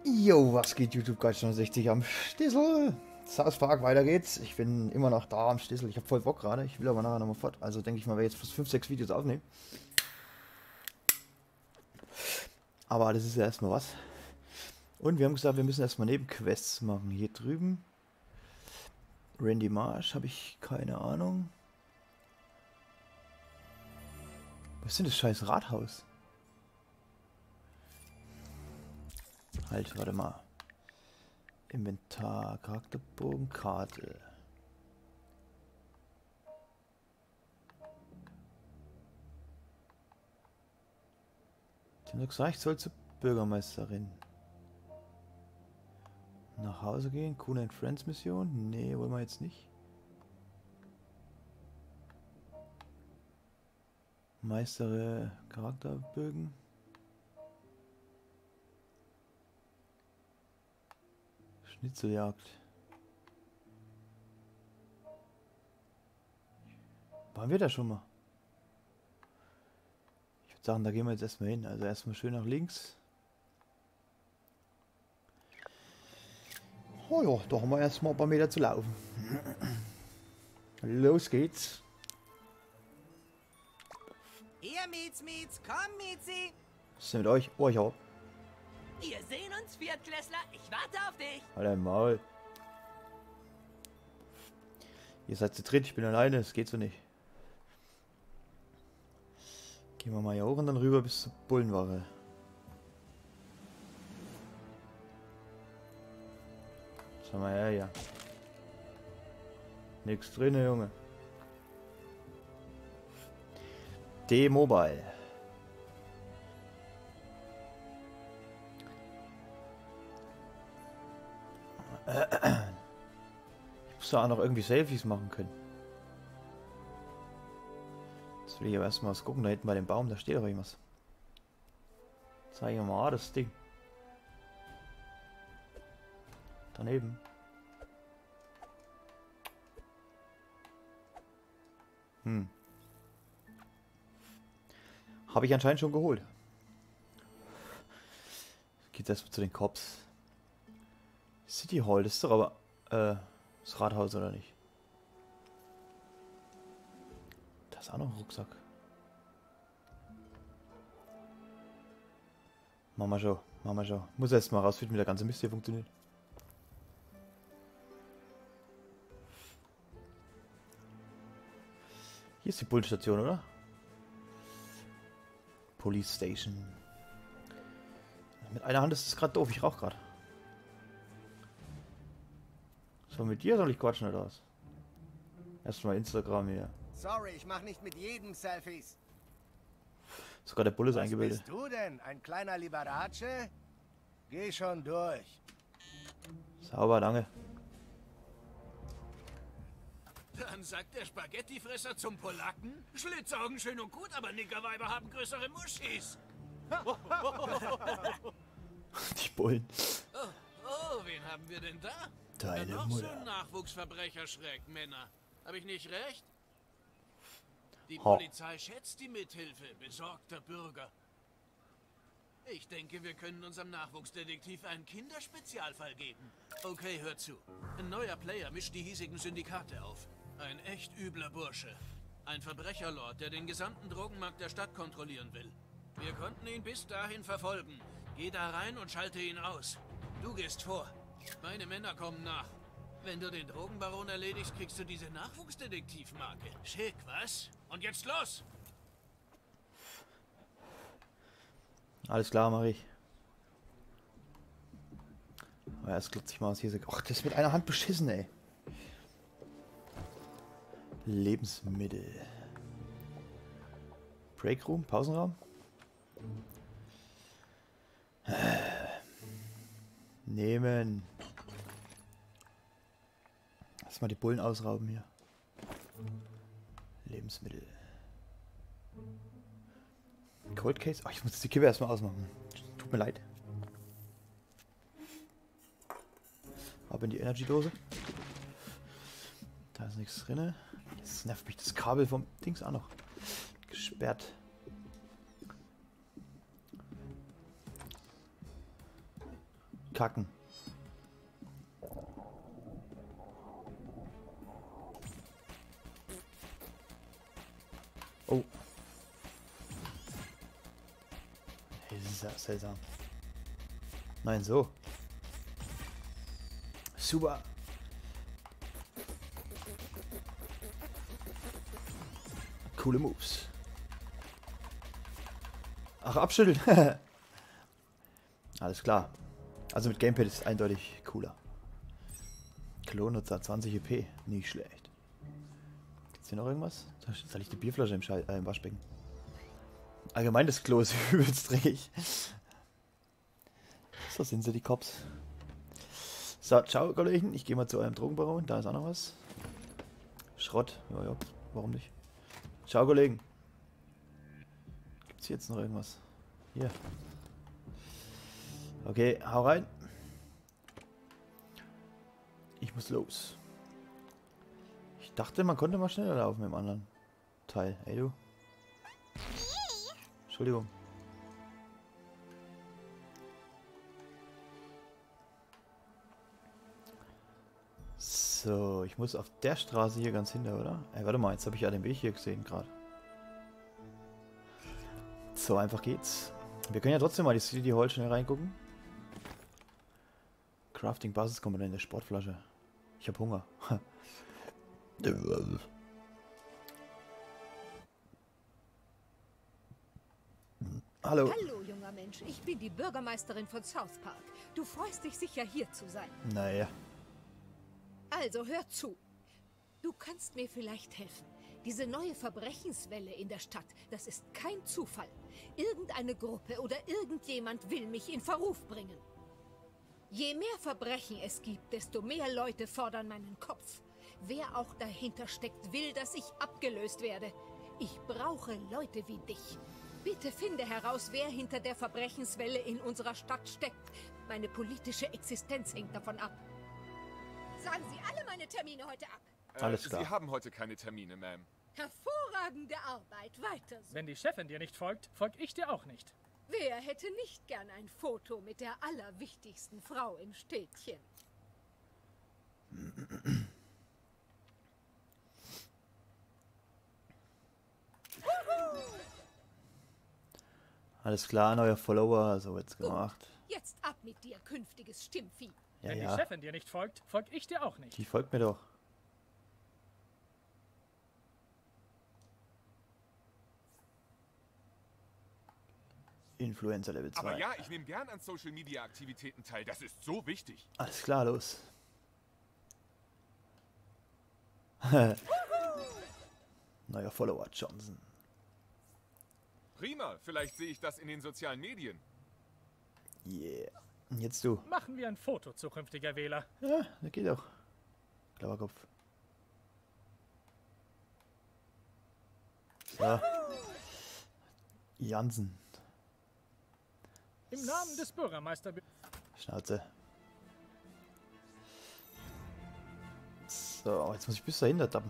Jo, was geht YouTube Guide 60 am Stissel? South Park, weiter geht's. Ich bin immer noch da am Stissel. Ich habe voll Bock gerade. Ich will aber nachher nochmal fort. Also denke ich mal, wir jetzt 5, 6 Videos aufnehmen. Aber das ist ja erstmal was. Und wir haben gesagt, wir müssen erstmal Nebenquests machen. Hier drüben. Randy Marsh, habe ich keine Ahnung. Was ist denn das scheiß Rathaus? Halt, warte mal. Inventar, Charakterbogen, Karte. Die haben doch gesagt, ich soll zur Bürgermeisterin. Nach Hause gehen, Kuhn and Friends Mission? Nee, wollen wir jetzt nicht. Meistere Charakterbögen. Schnitzeljagd. Waren wir da schon mal? Ich würde sagen, da gehen wir jetzt erstmal hin. Also erstmal schön nach links. Oh ja, da haben wir erstmal ein paar Meter zu laufen. Los geht's. Hier, Mietz, komm, Mietzi. Was ist denn mit euch? Oh, ich hab. Wir sehen uns, Viertklässler. Ich warte auf dich. Halt dein Maul. Ihr seid zu dritt, ich bin alleine, das geht so nicht. Gehen wir mal hier hoch und dann rüber bis zur Bullenwache. Schau mal her, ja. Nix drin, Junge. D-Mobile. Ich muss da auch noch irgendwie Selfies machen können. Jetzt will ich aber erstmal was gucken. Da hinten bei dem Baum, da steht doch irgendwas. Zeige ich mal das Ding. Daneben. Habe ich anscheinend schon geholt. Geht erstmal zu den Cops. City Hall, das ist doch aber das Rathaus, oder nicht? Da ist auch noch ein Rucksack. Machen wir schon, machen wir schon. Muss erst mal rausfinden, wie der ganze Mist hier funktioniert. Hier ist die Bullenstation, oder? Police Station. Mit einer Hand ist es gerade doof, ich rauche gerade. So, mit dir soll ich quatschen oder was? Erstmal Instagram hier. Sorry, ich mach nicht mit jedem Selfies. Sogar der Bulle ist Was eingebildet. bist du denn? Ein kleiner Liberace? Geh schon durch. Sauber, danke. Dann sagt der Spaghettifresser zum Polacken, Schlitzaugen schön und gut, aber Nickerweiber haben größere Muschis. Die Bullen. Oh, wen haben wir denn da? Deine Na, noch so Mutter. ein Nachwuchsverbrecherschreck, Männer. Hab ich nicht recht? Die Ha. Polizei schätzt die Mithilfe besorgter Bürger. Ich denke, wir können unserem Nachwuchsdetektiv einen Kinderspezialfall geben. Okay, hört zu. Ein neuer Player mischt die hiesigen Syndikate auf. Ein echt übler Bursche. Ein Verbrecherlord, der den gesamten Drogenmarkt der Stadt kontrollieren will. Wir konnten ihn bis dahin verfolgen. Geh da rein und schalte ihn aus. Du gehst vor. Meine Männer kommen nach. Wenn du den Drogenbaron erledigst, kriegst du diese Nachwuchsdetektivmarke. Schick, was? Und jetzt los! Alles klar, mache ich. Aber erst glotze ich mal aus hier. Ach, das ist mit einer Hand beschissen, ey. Lebensmittel. Breakroom, Pausenraum. Nehmen. Lass mal die Bullen ausrauben hier. Lebensmittel. Cold Case? Ach, ich muss die Kippe erstmal ausmachen. Tut mir leid. Ab in die Energy-Dose. Da ist nichts drin. Jetzt nervt mich das Kabel vom Dings auch noch. Gesperrt. kacken. Oh. Das ist ja seltsam. Nein, so. Super. Coole Moves. Ach, abschütteln. Alles klar. Also mit Gamepad ist es eindeutig cooler. Klonnutzer 20 EP. Nicht schlecht. Gibt's hier noch irgendwas? Da liegt die Bierflasche im Waschbecken. Allgemein das Klo ist übelst dreckig. So sind sie, die Cops. So, ciao, Kollegen. Ich gehe mal zu eurem Drogenbaron. Da ist auch noch was. Schrott. Ja, ja. Warum nicht? Ciao, Kollegen. Gibt's hier jetzt noch irgendwas? Hier. Okay, hau rein. Ich muss los. Ich dachte, man konnte mal schneller laufen im anderen Teil. Ey, du. Entschuldigung. So, ich muss auf der Straße hier ganz hinter, oder? Ey, warte mal, jetzt habe ich ja den Weg hier gesehen gerade. So einfach geht's. Wir können ja trotzdem mal die City Hall schnell reingucken. Crafting Basiskomponente, Sportflasche. Ich habe Hunger. Hallo. Hallo, junger Mensch. Ich bin die Bürgermeisterin von South Park. Du freust dich sicher, hier zu sein. Naja. Also, hör zu. Du kannst mir vielleicht helfen. Diese neue Verbrechenswelle in der Stadt, das ist kein Zufall. Irgendeine Gruppe oder irgendjemand will mich in Verruf bringen. Je mehr Verbrechen es gibt, desto mehr Leute fordern meinen Kopf. Wer auch dahinter steckt, will, dass ich abgelöst werde. Ich brauche Leute wie dich. Bitte finde heraus, wer hinter der Verbrechenswelle in unserer Stadt steckt. Meine politische Existenz hängt davon ab. Sagen Sie alle meine Termine heute ab. Alles klar. Sie haben heute keine Termine, Ma'am. Hervorragende Arbeit. Weiter so. Wenn die Chefin dir nicht folgt, folge ich dir auch nicht. Wer hätte nicht gern ein Foto mit der allerwichtigsten Frau im Städtchen? Alles klar, neuer Follower, so wird's gemacht. Jetzt ab mit dir, künftiges Stimmvieh. Ja, Wenn die ja, Chefin dir nicht folgt, folge ich dir auch nicht. die folgt mir doch. Influencer Level 2. Aber ja, ich nehme gern an Social Media Aktivitäten teil. Das ist so wichtig. Alles klar, los. Neuer Follower, Johnson. Prima, vielleicht sehe ich das in den sozialen Medien. Yeah. Und jetzt du. Machen wir ein Foto, zukünftiger Wähler. Ja, das geht auch. Klauerkopf. So. Jansen. Im Namen des Bürgermeisters. Schnauze. So, jetzt muss ich bis dahinter tappen.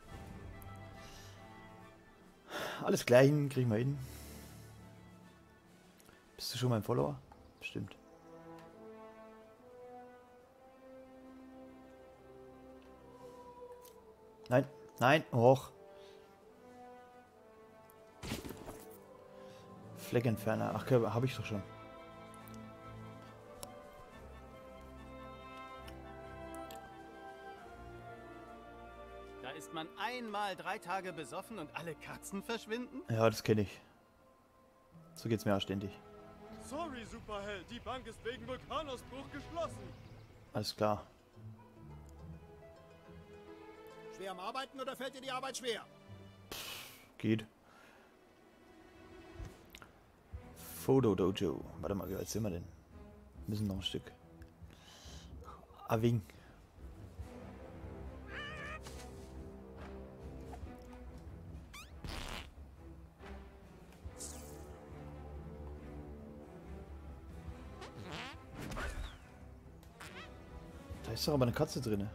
Alles gleich kriegen wir hin. Bist du schon mein Follower? Stimmt. Nein, nein, hoch. Fleckentferner. Ach, habe ich doch schon. Da ist man einmal 3 Tage besoffen und alle Katzen verschwinden? Ja, das kenne ich. So geht's mir auch ständig. Sorry, Superheld, die Bank ist wegen Vulkanausbruch geschlossen. Alles klar. Schwer am Arbeiten oder fällt dir die Arbeit schwer? Geht. Foto Dojo. Warte mal, wie weit sind wir denn? Wir müssen noch ein Stück. Aving. Da ist doch aber eine Katze drin.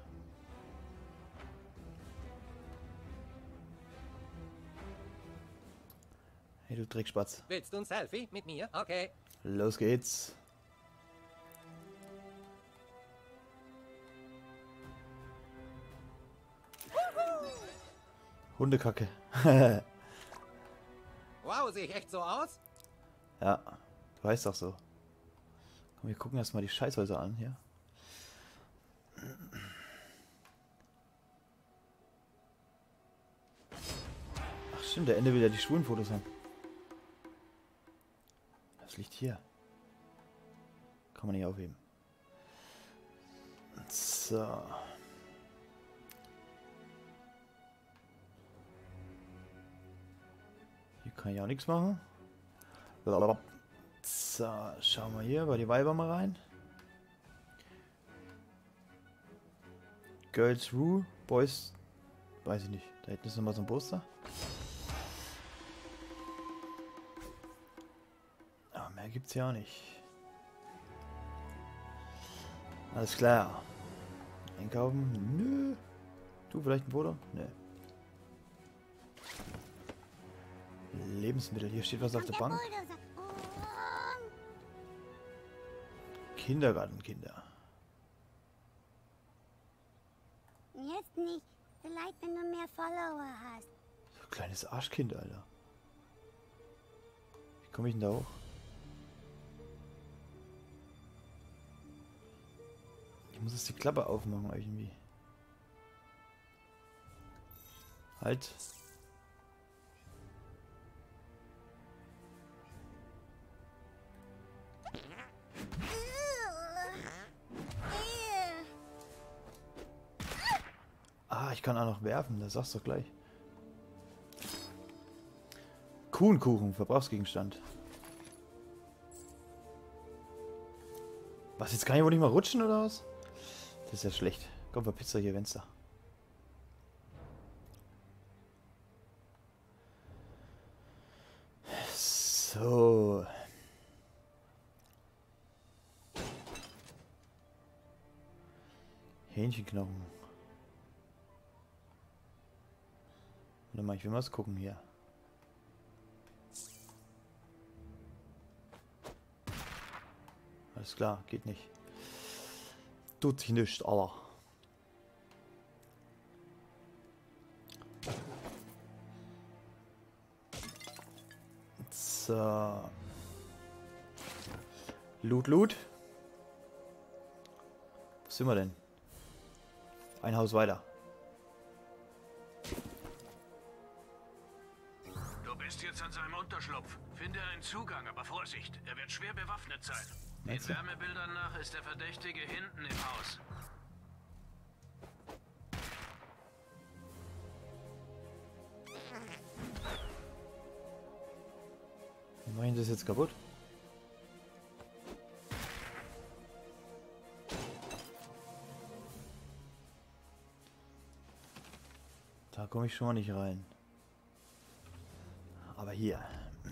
Hey, du Dreckspatz. Willst du ein Selfie mit mir? Okay. Los geht's. Hundekacke. Wow, sehe ich echt so aus? Ja, du weißt doch so. Komm, wir gucken erstmal die Scheißhäuser an hier. Ach stimmt, der Ende will ja die Schwulenfotos haben. Das liegt hier. Kann man nicht aufheben. So. Hier kann ich auch nichts machen. So, schauen wir hier bei die Weiber mal rein. Girls Rue, Boys, weiß ich nicht. Da hinten ist nochmal so ein Poster. Aber mehr gibt's ja auch nicht. Alles klar. Einkaufen? Nö. Du vielleicht ein Foto? Nö. Lebensmittel. Hier steht was auf der Bank. Kindergartenkinder. Jetzt nicht. Vielleicht, wenn du mehr Follower hast. So ein kleines Arschkind, Alter. Wie komme ich denn da hoch? Ich muss jetzt die Klappe aufmachen irgendwie. Halt. Ah, ich kann auch noch werfen, das sagst du gleich. Kuchenkuchen, Verbrauchsgegenstand. Was, jetzt kann ich wohl nicht mal rutschen oder was? Das ist ja schlecht. Komm, verpiss doch hier, Fenster. So. Hähnchenknochen. Warte mal, ich will mal was gucken hier. Alles klar, geht nicht. Tut sich nicht, Alter. So. Loot. Wo sind wir denn? Ein Haus weiter. Du bist jetzt an seinem Unterschlupf. Finde einen Zugang, aber Vorsicht, er wird schwer bewaffnet sein. Den Wärmebildern nach ist der Verdächtige hinten im Haus. Wie mache ich das jetzt kaputt? Da komme ich schon mal nicht rein. Aber hier.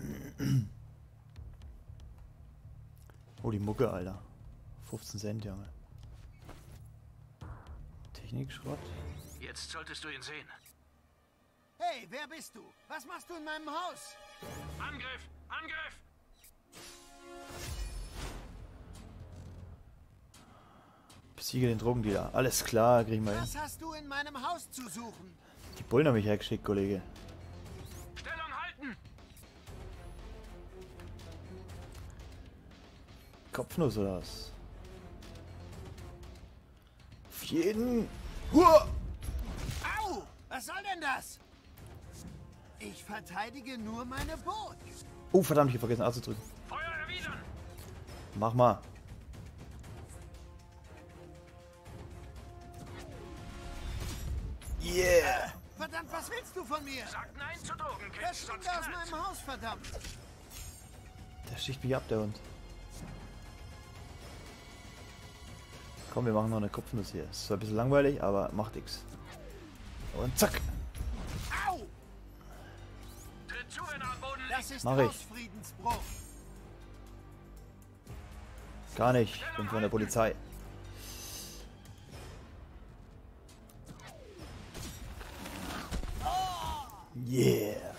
Oh, die Mucke, Alter. 15 Cent, Junge. Technikschrott. Jetzt solltest du ihn sehen. Hey, wer bist du? Was machst du in meinem Haus? Angriff! Angriff! Besiege den Drogendealer. Alles klar, kriegen wir hin. Was hast du in meinem Haus zu suchen? Die Bullen haben mich hergeschickt, Kollege. Stellung halten! Kopfnuss oder was? Auf jeden. Hua! Au! Was soll denn das? Ich verteidige nur meine Burg. Oh, verdammt, ich hab vergessen A zu drücken. Feuer erwidern! Mach mal. Yeah! Verdammt, was willst du von mir? Sag nein zu Drogenkrieg, Verschwinde sonst aus knallt's. meinem Haus, verdammt. Der sticht mich ab, der Hund. Komm, wir machen noch eine Kopfnuss hier. Ist zwar ein bisschen langweilig, aber macht nix. Und zack! Au! Tritt zu, wenn er am Boden Das liegt. ist Mach ich. Hausfriedensbruch. Gar nicht. Ich bin von der Polizei. Yeah!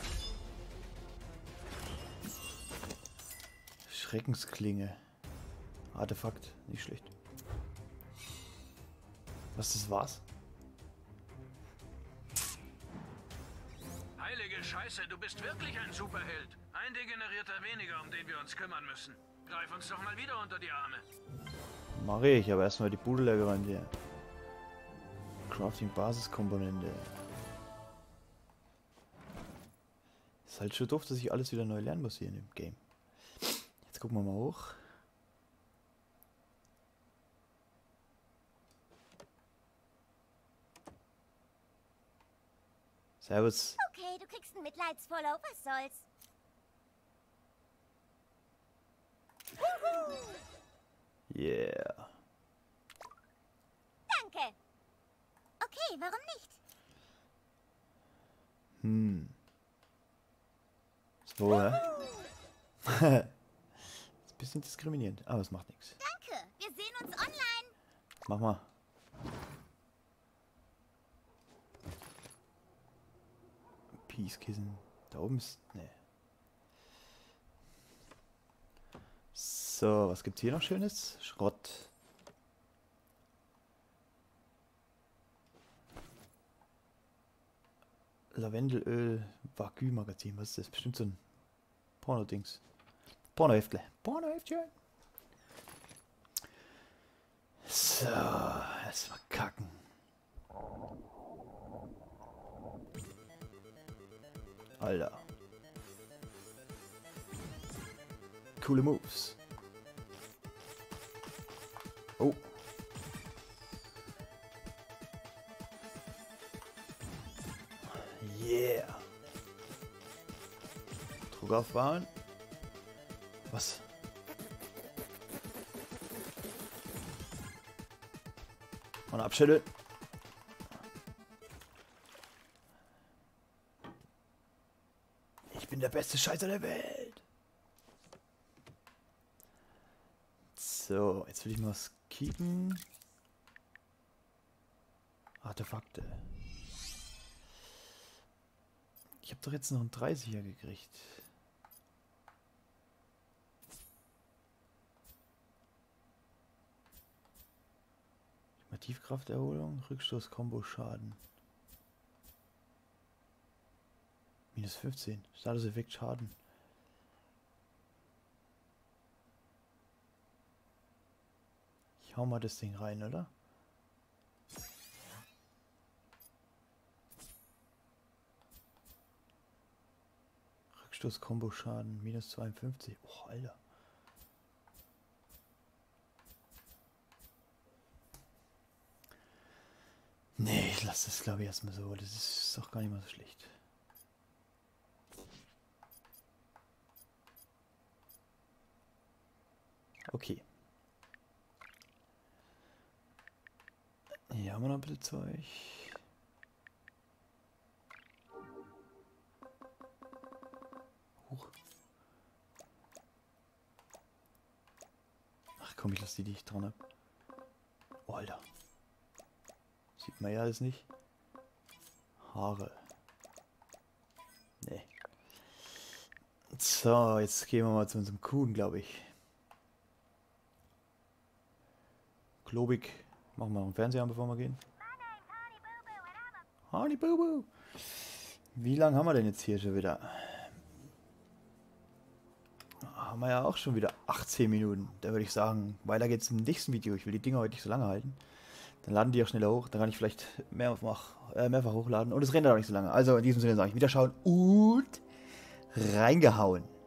Schreckensklinge. Artefakt. Nicht schlecht. Was das war's? Heilige Scheiße, du bist wirklich ein Superheld. Ein Degenerierter weniger, um den wir uns kümmern müssen. Greif uns doch mal wieder unter die Arme. Mach ich, aber erstmal die Bude leer geräumt hier. Crafting Basiskomponente. Ist halt schon doof, dass ich alles wieder neu lernen muss hier in dem Game. Jetzt gucken wir mal hoch. Servus. Okay, du kriegst ein Mitleidsfollow, was soll's? Yeah. Danke. Okay, warum nicht? So, hä? Ist ein bisschen diskriminierend, aber es macht nichts. Danke, wir sehen uns online. Mach mal. Peace-Kissen. Da oben ist... Ne. So, was gibt's hier noch Schönes? Schrott. Lavendelöl, Wagyu-Magazin. Was ist das? Bestimmt so ein Porno-Dings. Pornoheftle. Pornoheftchen. So, erstmal kacken. Alter. Coole Moves. Oh. Yeah. Druck aufbauen. Was? Und abschütteln. Ich bin der beste Scheißer der Welt. So, jetzt will ich mal was kicken. Artefakte. Ich habe doch jetzt noch einen 30er gekriegt. Tiefkrafterholung, Rückstoß, Combo, Schaden. Minus 15. Statuseffekt, Schaden. Ich hau mal das Ding rein, oder? Rückstoß, Combo, Schaden, minus 52. Oh, Alter. Nee, ich lasse das glaube ich erstmal so. Das ist doch gar nicht mal so schlecht. Okay. Hier haben wir noch ein bisschen Zeug. Huch. Ach komm, ich lasse die ich dran habe. Oh, Alter. Sieht man ja alles nicht. Haare. Nee. So, jetzt gehen wir mal zu unserem Kuhn, glaube ich. Klobig. Machen wir noch einen Fernseher an, bevor wir gehen. Honey Boo Boo. Wie lange haben wir denn jetzt hier schon wieder? Haben wir ja auch schon wieder 18 Minuten. Da würde ich sagen, weiter geht's im nächsten Video. Ich will die Dinger heute nicht so lange halten. Dann laden die auch schneller hoch. Dann kann ich vielleicht mehrfach hochladen. Und es rennt auch nicht so lange. Also in diesem Sinne sage ich Wiederschauen und reingehauen.